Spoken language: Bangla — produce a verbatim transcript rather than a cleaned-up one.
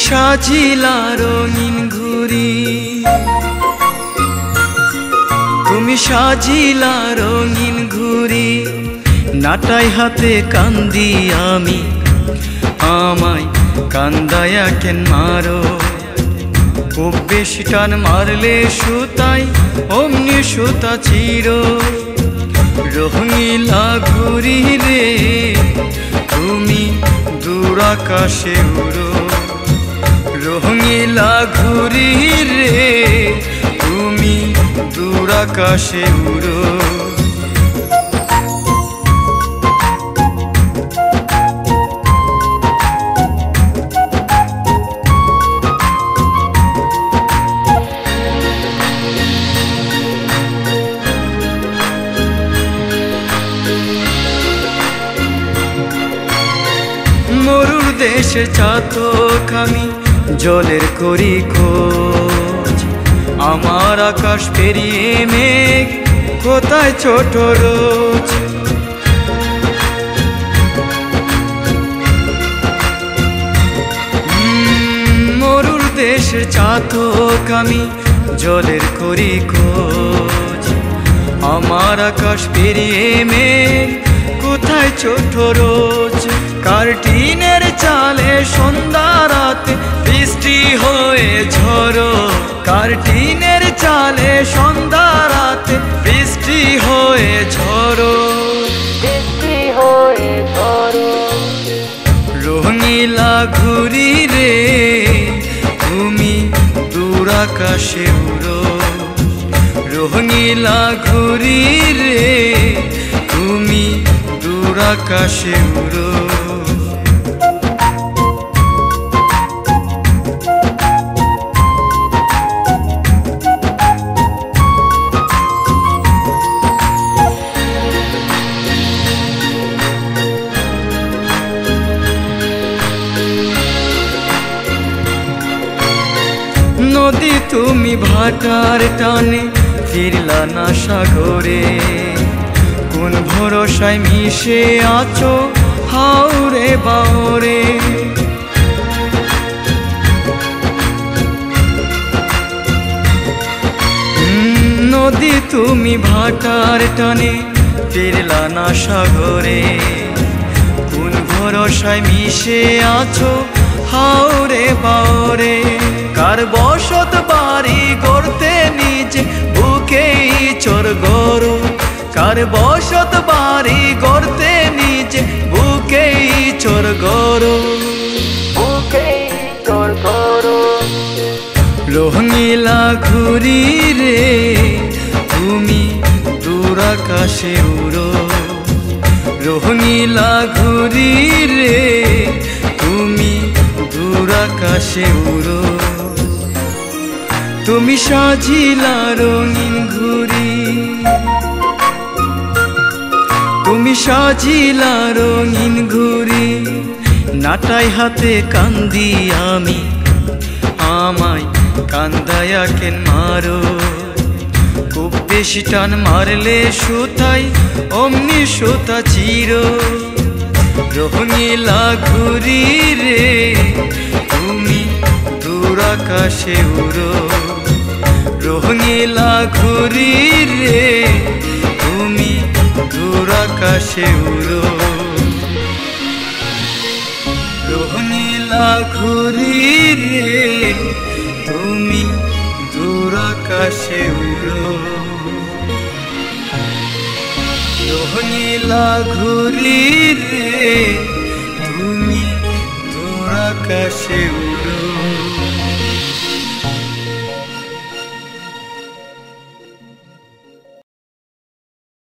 সাজিলা রঙিন ঘুড়ি, তুমি সাজিলা রঙিন ঘুড়ি, নাটাই হাতে কান্দি আমি, আমায় কান্দায়া কেন মারো। খুব বেশি টান মারলে সুতাই অমনি সুতা চিরো। রঙিলা ঘুড়ি রে তুমি দূর আকাশে উড়ো, রঙিলা ঘুড়ি রে তুমি দূর আকাশে উড়ো। মরুর দেশের চাতক আমি, জলের করি খোঁজ, আমার আকাশ পেরিয়ে মেঘ কোথায় ছোট রোজ। মরুর দেশের চাতক আমি, জলের করি খোঁজ, আমার আকাশ পেরিয়ে মেঘ কোথায় ছোট রোজ। কার টিনের চালে সন্ধ্যা রাতে বৃষ্টি হয়ে ঝরো, কার টিনের চালে সন্ধ্যা রাতে বৃষ্টি হয়ে ঝরো, বৃষ্টি হয়ে ঝরো। রঙিলা ঘুড়ি রে তুমি দূর আকাশে উড়ো, রঙিলা ঘুড়ি রে তুমি দূর আকাশে উড়ো। নদী তুমি ভাটার টানে ফিরলা না সাগরে, কোন ভরসায় মিশে আছো হাওরে বাওরে। নদী তুমি ভাটার টানে ফিরলা না সাগরে, কোন ভরসায় মিশে আছো হাওরে বাওরে। কার বসত বাড়ি গড়তে নিজে বুকেই চোর গরু, কার বসত বাড়ি গড়তে নিজে বুকেই চোর গরু, বুকেই চোর গরু। রঙিলা ঘুড়ি রে তুমি দূর আকাশে উড়ো, রঙিলা ঘুড়ি রে তুমি দূর আকাশে উড়ো। তুমি সাজিলা রঙিন ঘুড়ি, তুমি সাজিলা রঙিন ঘুড়ি, নাটাই হাতে কান্দি আমি, আমায় কান্দায়া কেন মারো। খুব বেশি টান মারলে সুতাই অমনি সুতা চিরো। রঙিলা ঘুড়ি রে তুমি দূর আকাশে উড়ো, রঙিলা ঘুড়ি রে তুমি দূর আকাশে উড়ো। রঙিলা ঘুড়ি রে তুমি দূর আকাশে উড়ো, রঙিলা ঘুড়ি রে তুমি দূর আকাশে উড়ো।